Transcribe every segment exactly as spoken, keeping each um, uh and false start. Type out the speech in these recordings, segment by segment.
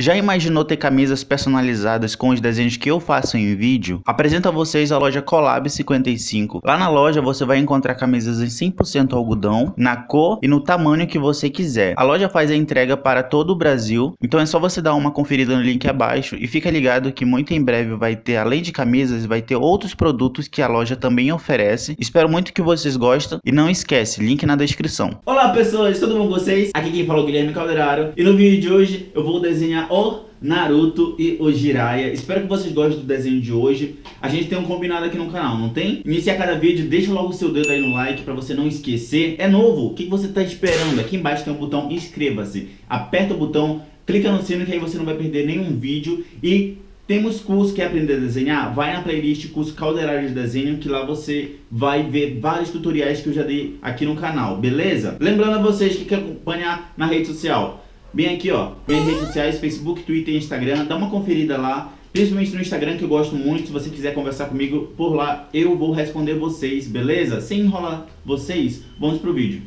Já imaginou ter camisas personalizadas com os desenhos que eu faço em vídeo? Apresento a vocês a loja Collab cinquenta e cinco. Lá na loja você vai encontrar camisas em cem por cento algodão, na cor e no tamanho que você quiser. A loja faz a entrega para todo o Brasil, então é só você dar uma conferida no link abaixo e fica ligado que muito em breve vai ter, além de camisas, vai ter outros produtos que a loja também oferece. Espero muito que vocês gostem e não esquece, link na descrição. Olá pessoas, tudo bom com vocês? Aqui quem fala é o Guilherme Calderaro e no vídeo de hoje eu vou desenhar o Naruto e o Jiraiya. Espero que vocês gostem do desenho de hoje. A gente tem um combinado aqui no canal, não tem? Iniciar cada vídeo, deixa logo o seu dedo aí no like pra você não esquecer. É novo? O que você tá esperando? Aqui embaixo tem um botão inscreva-se. Aperta o botão, clica no sino que aí você não vai perder nenhum vídeo. E temos curso, quer aprender a desenhar? Vai na playlist curso Calderaro de Desenho, que lá você vai ver vários tutoriais que eu já dei aqui no canal, beleza? Lembrando a vocês que querem acompanhar na rede social, bem aqui ó, minhas redes sociais, Facebook, Twitter e Instagram, dá uma conferida lá, principalmente no Instagram que eu gosto muito. Se você quiser conversar comigo por lá, eu vou responder vocês, beleza? Sem enrolar vocês, vamos pro vídeo.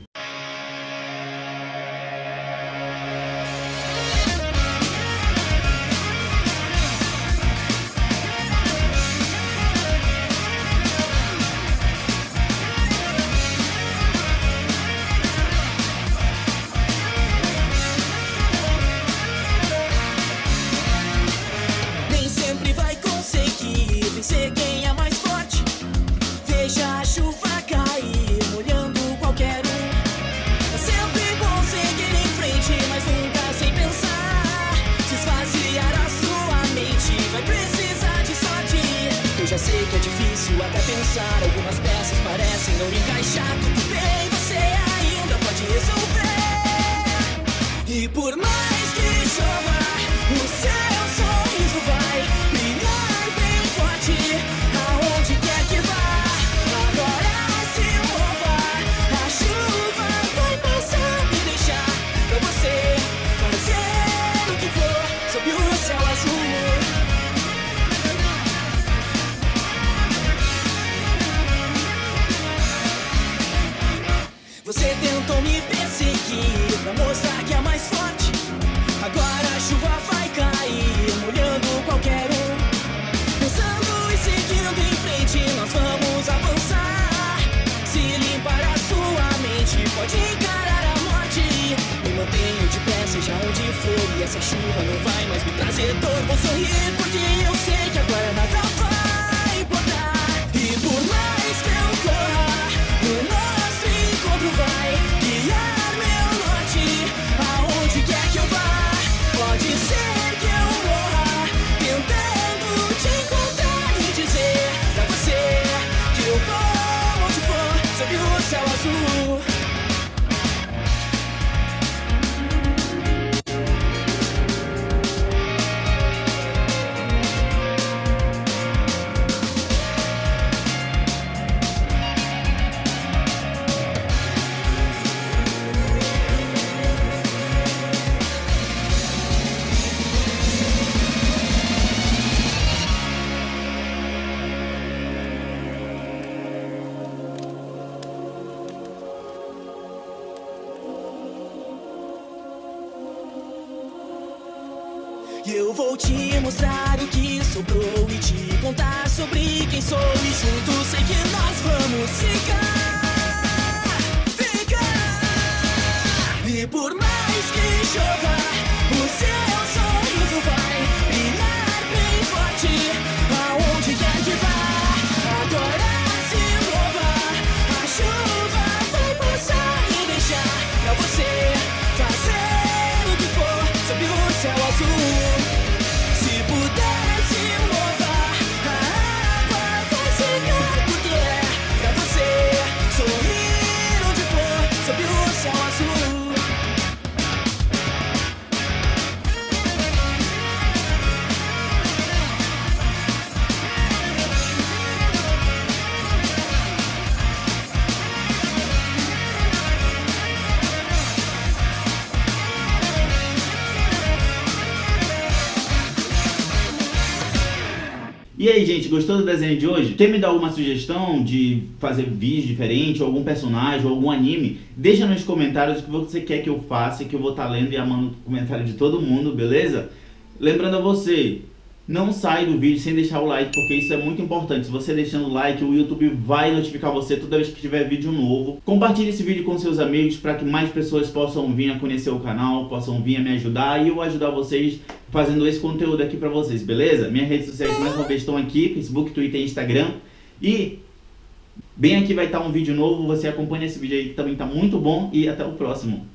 Ser quem é mais forte. Veja a chuva cair, molhando qualquer um. É sempre bom seguir em frente, mas nunca sem pensar. Se esvaziar a sua mente, vai precisar de sorte. Eu já sei que é difícil até pensar, algumas peças parecem não encaixar. Tudo bem, você ainda pode resolver. E por mais que chova, o seu sorriso vai brilhar aonde quer que vá. Agora se mova, a chuva vai passar e deixar pra você fazer o que for sob o céu azul. Você tentou me perseguir pra mostrar que é mais forte. Agora a chuva vai cair, molhando qualquer um. Nós vamos avançar. Se limpar a sua mente, pode encarar a morte. Me mantenho de pé, seja onde for. E essa chuva não vai mais me trazer dor. Vou sorrir porque eu sei que agora nada vai importar. E por mais que eu corra, o nosso encontro vai guiar meu norte. Aonde quer que eu vá, pode ser que eu morra tentando te encontrar e dizer pra você que eu vou onde for, sob o céu azul. Eu vou te mostrar o que sobrou e te contar sobre quem sou. E juntos sei que nós vamos ficar, ficar. E por mais que chova, o seu sorriso vai brilhar bem forte. Aonde quer que vá, agora se mova. A chuva vai passar e deixar pra você fazer o que for sob o céu azul. E aí, gente, gostou do desenho de hoje? Quer me dar alguma sugestão de fazer vídeo diferente, ou algum personagem, ou algum anime? Deixa nos comentários o que você quer que eu faça, que eu vou estar lendo e amando o comentário de todo mundo, beleza? lembrando a você, não sai do vídeo sem deixar o like, porque isso é muito importante. Se você deixando o like, o YouTube vai notificar você toda vez que tiver vídeo novo. Compartilhe esse vídeo com seus amigos para que mais pessoas possam vir a conhecer o canal, possam vir a me ajudar e eu ajudar vocês fazendo esse conteúdo aqui para vocês, beleza? Minhas redes sociais mais uma vez estão aqui, Facebook, Twitter e Instagram. E bem aqui vai estar um vídeo novo, você acompanha esse vídeo aí que também está muito bom e até o próximo.